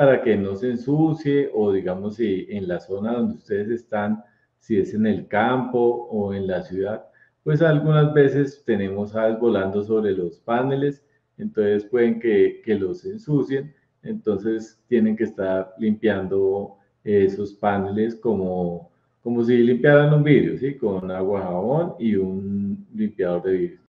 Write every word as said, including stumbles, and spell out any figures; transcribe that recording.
para que no se ensucie o digamos si en la zona donde ustedes están, si es en el campo o en la ciudad, pues algunas veces tenemos aves volando sobre los paneles, entonces pueden que, que los ensucien, entonces tienen que estar limpiando esos paneles como, como si limpiaran un vidrio, ¿sí? Con agua, jabón y un limpiador de vidrio.